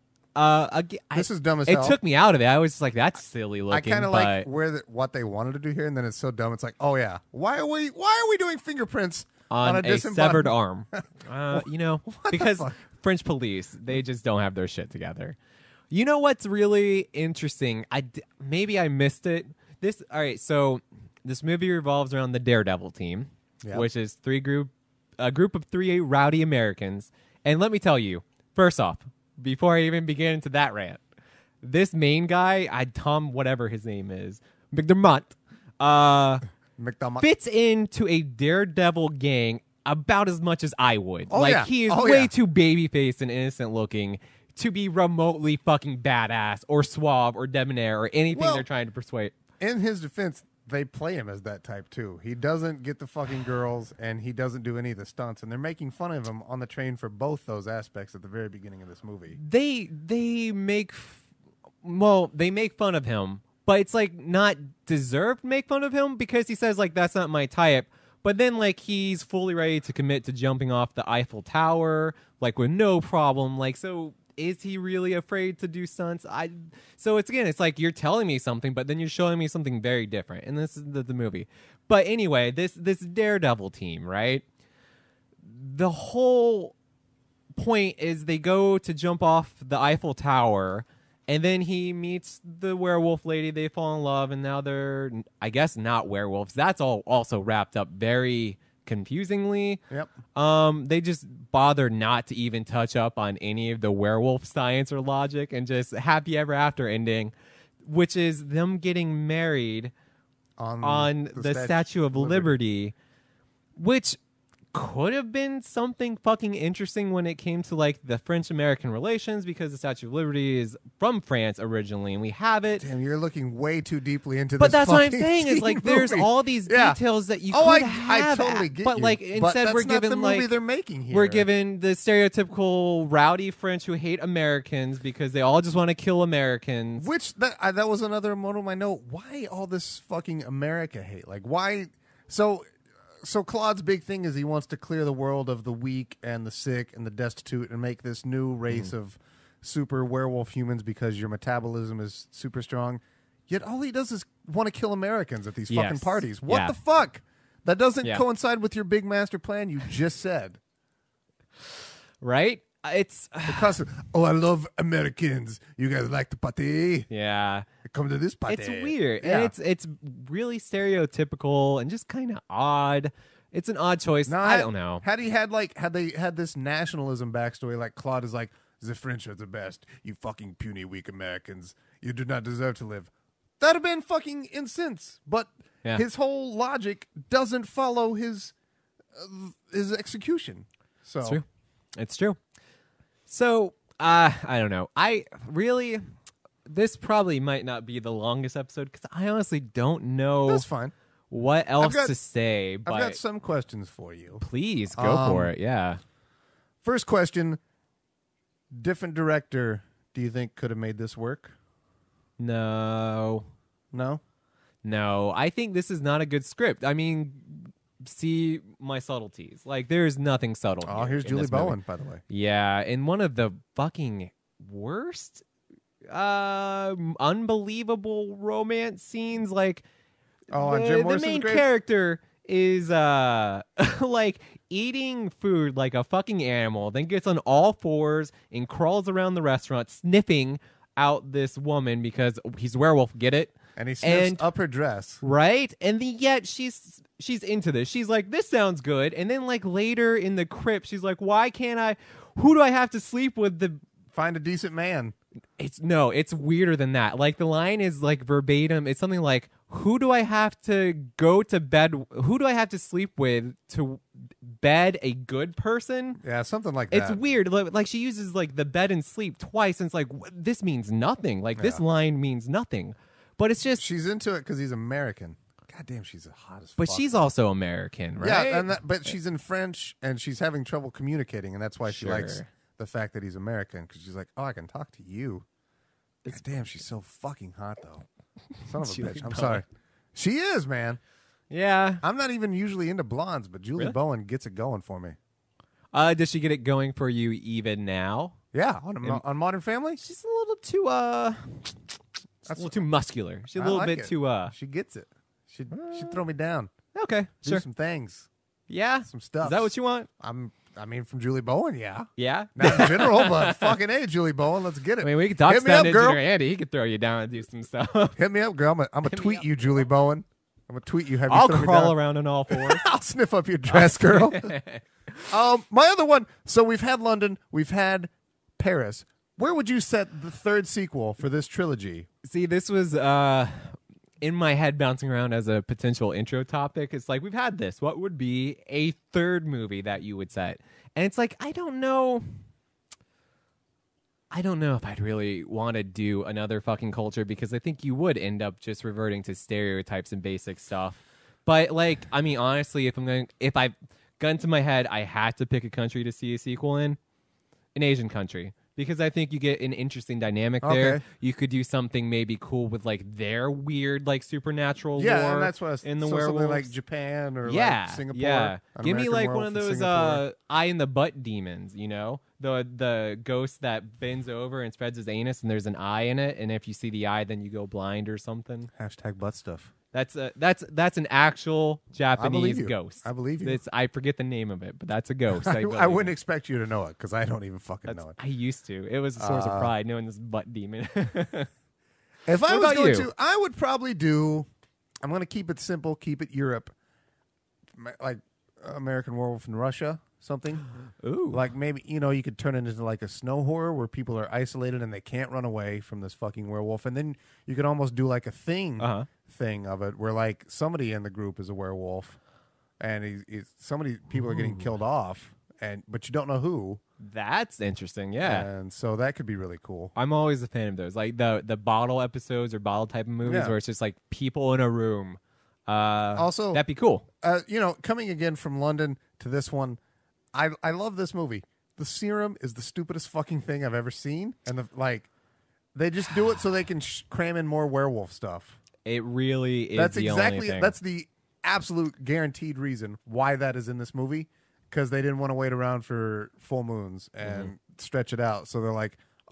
This is dumb as It hell. took me out of it. I was just like, "That's silly I looking." kind of but like what they wanted to do here, and then it's so dumb. It's like, oh yeah, why are we doing fingerprints on a a disembodied severed arm, because fuck? French police, they just don't have their shit together. You know what's really interesting? Maybe I missed it. All right. So this movie revolves around the Daredevil team, Yeah. which is a group of 3 rowdy Americans. And let me tell you, first off, before I even begin into that rant, this main guy, Tom, whatever his name is, McDermott, McDonald. fits into a Daredevil gang about as much as I would. Oh, yeah. He is Oh, way yeah. too baby-faced and innocent looking to be remotely fucking badass or suave or debonair or anything Well- they're trying to persuade. In his defense, they play him as that type too. He doesn't get the fucking girls, and he doesn't do any of the stunts. And they're making fun of him on the train for both those aspects at the very beginning of this movie. They make fun of him, but it's like not deserved to make fun of him because he says like that's not my type. But then like he's fully ready to commit to jumping off the Eiffel Tower like with no problem. Like so. Is he really afraid to do stunts? So it's like you're telling me something, but then you're showing me something very different. And this is the movie. But anyway, this Daredevil team, right? The whole point is they go to jump off the Eiffel Tower, and then he meets the werewolf lady. They fall in love, and now they're, I guess, not werewolves. That's all also wrapped up very confusingly. Yep. They just bother not to even touch up on any of the werewolf science or logic and just happy ever after ending, which is them getting married on the Statue of Liberty, which could have been something fucking interesting when it came to like the French-American relations because the Statue of Liberty is from France originally and we have it. Damn, you're looking way too deeply into But this. that's what I'm fucking saying is like movie. there's all these Yeah. details that you Oh, could I have, totally get but you. like But instead that's we're not given the movie like they're making here. we're given the stereotypical rowdy French who hate Americans because they all just want to kill Americans. Which that was another one of my note. Why all this fucking America hate? Like why? So Claude's big thing is he wants to clear the world of the weak and the sick and the destitute and make this new race of super werewolf humans because your metabolism is super strong. Yet all he does is want to kill Americans at these fucking parties. What the fuck? That doesn't coincide with your big master plan you just said. Right? It's I love Americans. You guys like the party? Yeah. Come to this party. It's weird. And it's really stereotypical and just kind of odd. It's an odd choice. No, I don't know. Had they had this nationalism backstory, like Claude is like, the French are the best. You fucking puny, weak Americans. You do not deserve to live. That'd have been fucking incense. But his whole logic doesn't follow his execution. So It's true. So, I don't know. This probably might not be the longest episode because I honestly don't know. That's fine. What else to say? But I've got some questions for you. Please go for it. Yeah. First question: different director, do you think could have made this work? No. No. I think this is not a good script. I mean, see my subtleties. Like, there's nothing subtle. Oh, here's Julie Bowen, by the way. Yeah, in one of the fucking worst, unbelievable romance scenes. Like, the main character is like eating food like a fucking animal, then gets on all fours and crawls around the restaurant sniffing out this woman because he's a werewolf. Get it? And he sniffs up her dress. Right? And yet she's into this. She's like, this sounds good. And then like later in the crypt, she's like, why can't I? Who do I have to sleep with? Find a decent man. It's weirder than that. Like the line is like verbatim. It's something like, who do I have to go to bed? Who do I have to sleep with to bed a good person? Yeah, something like that. It's weird. Like she uses like the bed and sleep twice. And it's like, this means nothing. Like this line means nothing. But it's just she's into it because he's American. God damn, she's hot as fuck. But she's also American, right? Yeah, but she's in French and she's having trouble communicating, and that's why she likes the fact that he's American because she's like, oh, I can talk to you. God damn, she's so fucking hot though. Son of a bitch. I'm sorry. She is, man. Yeah. I'm not even usually into blondes, but Julie Bowen gets it going for me. Does she get it going for you even now? Yeah, on Modern Family. She's a little too That's a little too muscular. She's a little bit too. She gets it. She'd throw me down. Okay, do some things. Yeah, some stuff. Is that what you want? I mean, from Julie Bowen, yeah. Yeah, not in general, but fucking hey, Julie Bowen, let's get it. I mean, we can talk Hit me up, girl. Engineer Andy. He could throw you down and do some stuff. Hit me up, girl. I'm gonna tweet you, Julie Bowen. I'm gonna tweet you. I'll crawl around on all fours. I'll sniff up your dress, girl. My other one. So we've had London. We've had Paris. Where would you set the third sequel for this trilogy? See, this was in my head bouncing around as a potential intro topic. It's like, we've had this. What would be a third movie that you would set? And it's like, I don't know if I'd really want to do another fucking culture because I think you would end up just reverting to stereotypes and basic stuff. But like, I mean, honestly, if I've gun to my head, I had to pick a country to see a sequel in, an Asian country. Because I think you get an interesting dynamic there. You could do something maybe cool with like their weird like supernatural lore and that's what in the werewolves. Something like Japan or like Singapore. Yeah, give me like one of those eye in the butt demons. You know, the ghost that bends over and spreads his anus and there's an eye in it, and if you see the eye, then you go blind or something. # butt stuff. That's an actual Japanese ghost. I believe you. I forget the name of it, but that's a ghost. I wouldn't expect you to know it because I don't even fucking know it. I used to. It was a source of pride knowing this butt demon. If I was going to, I would probably do. I'm going to keep it simple. Keep it Europe, like American Werewolf in Russia. Something. Ooh. Like maybe, you could turn it into like a snow horror where people are isolated and they can't run away from this fucking werewolf. And then you could almost do like a thing of it where like somebody in the group is a werewolf and people are getting killed off, but you don't know who. That's interesting, yeah. And so that could be really cool. I'm always a fan of those. Like the bottle episodes or bottle type of movies where it's just like people in a room. Also, that'd be cool. Coming again from London to this one, I love this movie. The serum is the stupidest fucking thing I've ever seen, and they just do it so they can cram in more werewolf stuff. It really is. That's the absolute guaranteed reason why that is in this movie, because they didn't want to wait around for full moons and stretch it out. So they're like,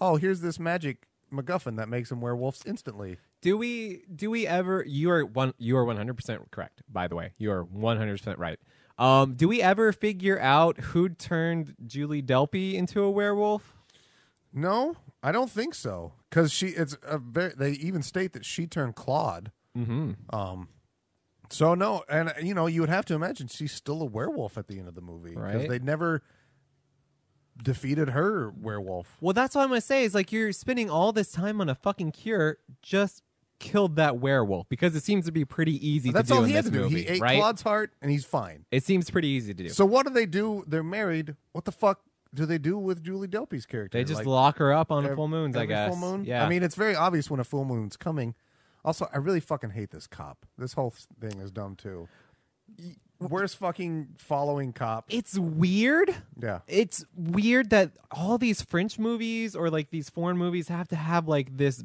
oh, here's this magic MacGuffin that makes them werewolves instantly. Do we ever? You are 100% correct. By the way, you are 100% right. Do we ever figure out who turned Julie Delpy into a werewolf? No, I don't think so. Because they even state that she turned Claude. Mm-hmm. So no, and you would have to imagine she's still a werewolf at the end of the movie because Right. they never defeated her werewolf. Well, that's what I'm gonna say. Is like you're spending all this time on a fucking cure, just killed that werewolf because it seems to be pretty easy That's to do all in he had this to do. movie, He ate right? Claude's heart, and he's fine. It seems pretty easy to do. So what do they do? They're married. What the fuck do they do with Julie Delpy's character? They just Like, lock her up on every- full moons, I every guess. Full moon? Yeah. I mean, it's very obvious when a full moon's coming. Also, I really fucking hate this cop. This whole thing is dumb too. Worst fucking following cop. it's weird. Yeah. It's weird that all these French movies or like these foreign movies have to have like this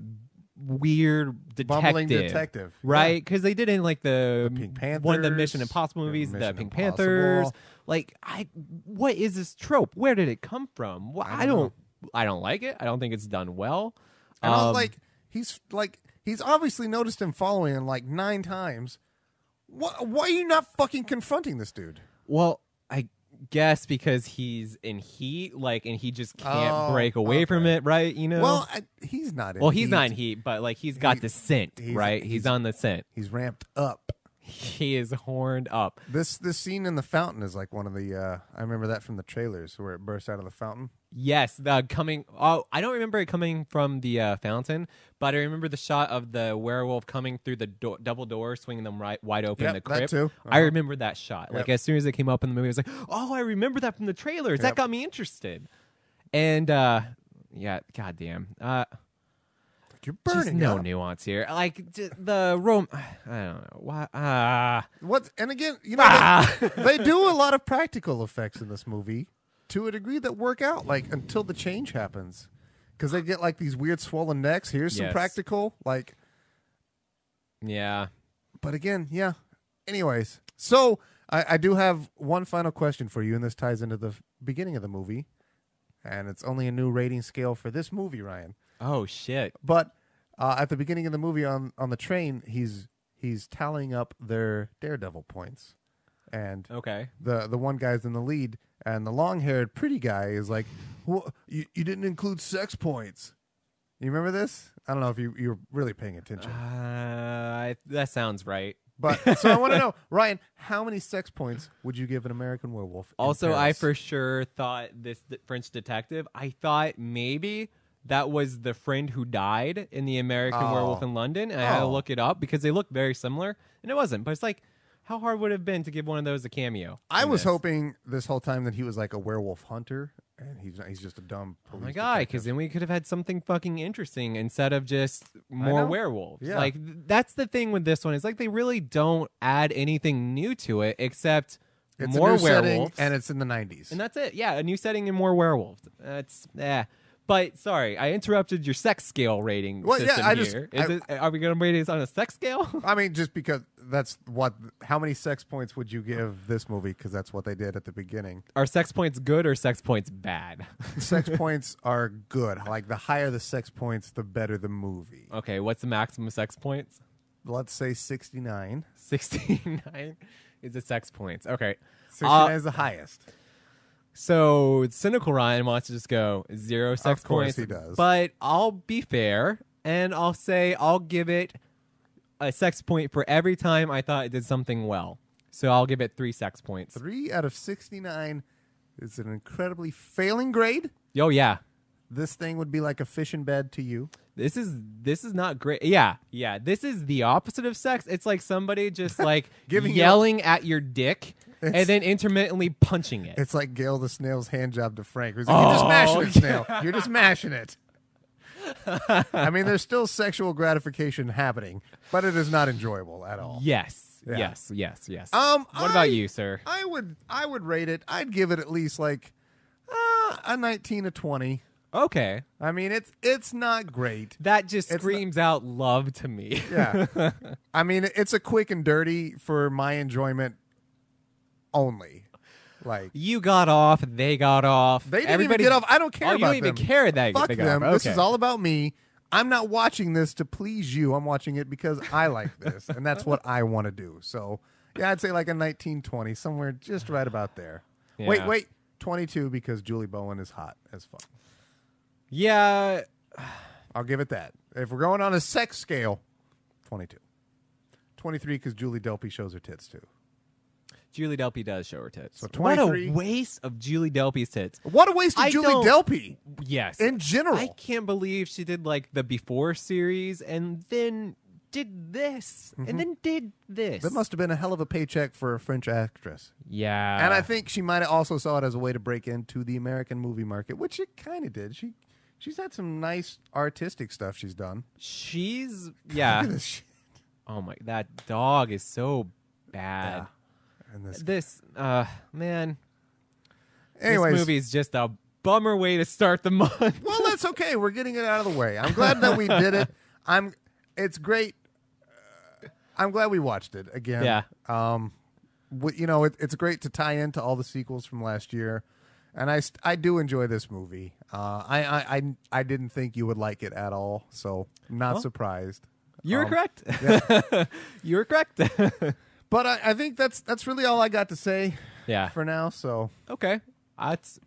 weird detective, Bumbling detective. right? Because they did in like the Pink Panthers, one of the Mission Impossible movies, the Mission Pink Impossible. Panthers. Like, what is this trope? Where did it come from? Well, I don't like it. I don't think it's done well. And he's obviously noticed him following him like 9 times. Why are you not fucking confronting this dude? Well, I guess because he's in heat, like, and he just can't Oh, break away from okay. it, right? You know. Well, he's not in well, he's heat. not in heat, but like he's got the scent, right? He's on the scent. He's ramped up. He is horned up. This scene in the fountain is like one of the I remember that from the trailers where it bursts out of the fountain. Yes, the coming. Oh, I don't remember it coming from the fountain, but I remember the shot of the werewolf coming through the double door, swinging them wide open in the Yep, that crypt. too. I remember that shot. Like Yep. as soon as it came up in the movie, I was like, "Oh, I remember that from the trailers." That Yep. got me interested. And yeah, goddamn. You're Just burning no up. nuance here. Like the Rome. I don't know. Why? What? And again, they do a lot of practical effects in this movie to a degree that work out, like until the change happens, because they get like these weird swollen necks. Here's some Yes. practical, like. Yeah. But again, yeah. Anyways, so I do have one final question for you, and this ties into the beginning of the movie, and it's only a new rating scale for this movie, Ryan. Oh shit. But at the beginning of the movie on the train, he's tallying up their Daredevil points, and Okay. the one guy's in the lead, and the long-haired pretty guy is like, well, you didn't include sex points. You remember this? I don't know if you're really paying attention. That sounds right. But so I want to know, Ryan, how many sex points would you give an American Werewolf? in Also, I Paris? for sure thought this French detective. I thought maybe that was the friend who died in the American Oh. Werewolf in London, and I had to Oh. look it up because they look very similar, and it wasn't. But it's like, how hard would it have been to give one of those a cameo? I in was this? hoping this whole time that he was like a werewolf hunter, and he's just a dumb police Oh my god! detective. Because then we could have had something fucking interesting instead of just more know. werewolves. Yeah. Like that's the thing with this one. It's like they really don't add anything new to it except It's more a new setting, werewolves, and it's in the 90s. and that's it. Yeah, a new setting and more werewolves. That's But sorry, I interrupted your sex scale rating Well, yeah, system I just- here. I- Are we going to rate it on a sex scale? I mean, just because how many sex points would you give this movie? Because that's what they did at the beginning. Are sex points good or sex points bad? Sex points are good. Like, the higher the sex points, the better the movie. Okay, what's the maximum sex points? Let's say 69. 69 is the sex points. Okay. 69 is the highest. So cynical Ryan wants to just go 0 sex Of course points. he does. But I'll be fair and I'll say I'll give it a sex point for every time I thought it did something well. So I'll give it 3 sex points. 3 out of 69 is an incredibly failing grade. Oh yeah. This thing would be like a fish in bed to you. This is not great. Yeah. This is the opposite of sex. It's like somebody just like Giving you- yelling at your dick and then intermittently punching it. It's like Gail the Snail's hand job to Frank. He's like, you're just mashing it, Snail. You're just mashing it. I mean, there's still sexual gratification happening, but it is not enjoyable at all. Yes. Yeah. Yes. What about you, sir? I would rate it. I'd give it at least like a 19 to 20. Okay. I mean, it's not great. That just It's screams out love to me. Yeah. I mean, it's a quick and dirty for my enjoyment only. Like, You got off. They got off. they didn't Everybody, even get off. I don't care Oh, you about don't even them. care that Fuck they got them. off. This Okay. is all about me. I'm not watching this to please you. I'm watching it because I like this, and that's what I want to do. So, yeah, I'd say like a 1920, somewhere just right about there. Yeah. Wait, 22 because Julie Bowen is hot as fuck. Yeah. I'll give it that. If we're going on a sex scale, 22. 23 because Julie Delpy shows her tits too. Julie Delpy does show her tits. So What 23. a waste of Julie Delpy's tits. What a waste of I Julie don't- Delpy Yes. in general. I can't believe she did like the Before series and then did this and then did this. That must have been a hell of a paycheck for a French actress. Yeah. And I think she might have also saw it as a way to break into the American movie market, which it kind of did. She's had some nice artistic stuff she's done. she's Look yeah. at this shit. Oh my, that dog is so bad. Yeah. And this. This man, Anyways, this movie is just a bummer way to start the month. well, that's okay. We're getting it out of the way. I'm glad that we did it. It's great. I'm glad we watched it again. Yeah. It's great to tie into all the sequels from last year, and I do enjoy this movie. I didn't think you would like it at all, so I'm not surprised. You were correct. Yeah. You were correct. But I think that's really all I got to say Yeah. for now. So Okay. That's,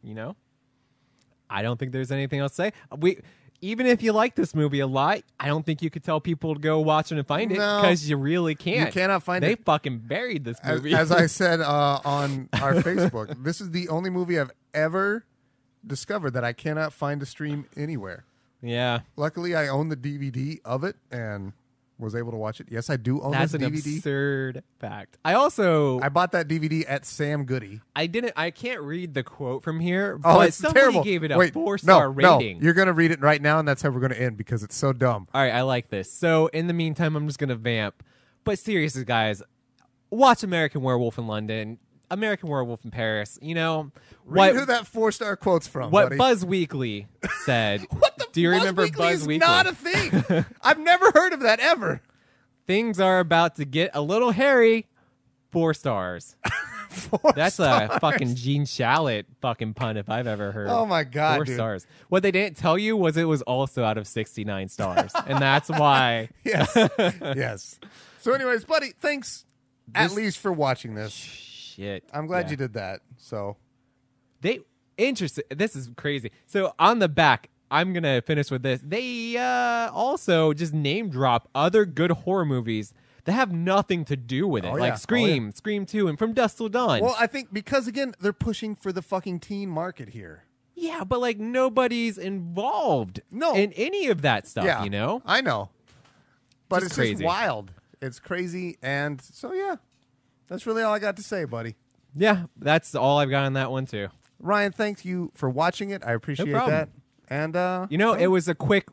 I don't think there's anything else to say. Even if you like this movie a lot, I don't think you could tell people to go watch it and find it No. because you really can't. You cannot find They it. fucking buried this movie. as I said on our Facebook, this is the only movie I've ever discovered that I cannot find to stream anywhere. Yeah. Luckily, I own the DVD of it and was able to watch it. Yes, I do own That's this an DVD. absurd fact. I bought that DVD at Sam Goody. I can't read the quote from here, Oh, but it's somebody terrible. gave it a Wait, 4-star rating. No, you're going to read it right now, and that's how we're going to end because it's so dumb. All right, I like this. So in the meantime, I'm just going to vamp. But seriously, guys, watch American Werewolf in London, American Werewolf in Paris. Read who that 4-star quote's from, what buddy. Buzz Weekly said. What the? Do you Buzz remember Weekly Buzz is Weekly? not a thing. I've never heard of that ever. Things are about to get a little hairy. 4 stars. 4 That's stars. a fucking Gene Shalit fucking pun if I've ever heard. Oh my God, 4 dude. stars. What they didn't tell you was it was also out of 69 stars, and that's why. Yes. Yes. So, anyways, buddy, thanks at This- least for watching this. Shit. I'm glad Yeah. you did that. So, Interesting. This is crazy. So on the back, I'm gonna finish with this. They also just name drop other good horror movies that have nothing to do with it, Oh, yeah. like Oh, Scream, yeah. Scream 2, and From Dusk Till Dawn. well, I think because again they're pushing for the fucking teen market here. yeah, but like nobody's involved No. in any of that stuff. Yeah, I know, but Just it's crazy. just wild. It's crazy, and so yeah, that's really all I got to say, buddy. Yeah, that's all I've got on that one too. Ryan, thank you for watching it. I appreciate problem. that. And It was a quick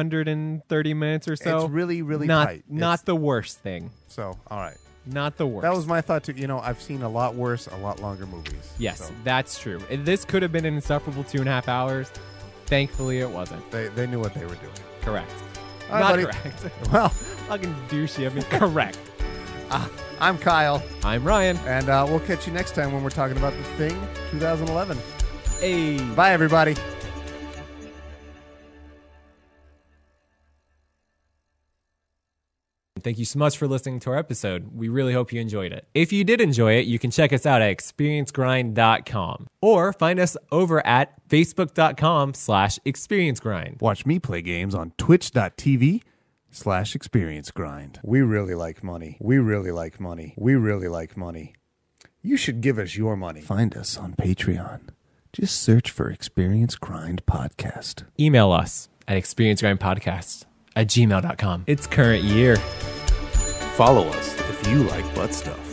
130 minutes or so. it's really, really not tight. not It's- the worst thing. so. All right, Not the worst. that was my thought too. I've seen a lot worse, a lot longer movies. Yes, so that's true. This could have been an insufferable 2.5 hours. Thankfully, it wasn't. they knew what they were doing. Correct. All right, Not buddy. correct. Well, Fucking douchey. I mean, correct. I'm Kyle, I'm Ryan. and we'll catch you next time when we're talking about The Thing 2011. Hey. Bye, everybody. Thank you so much for listening to our episode. We really hope you enjoyed it. If you did enjoy it, you can check us out at experiencegrind.com or find us over at facebook.com/experiencegrind. Watch me play games on twitch.tv/experiencegrind. We really like money. We really like money. We really like money. You should give us your money. Find us on Patreon. Just search for Experience Grind Podcast. Email us at experiencegrindpodcast@gmail.com. It's current year. Follow us if you like butt stuff.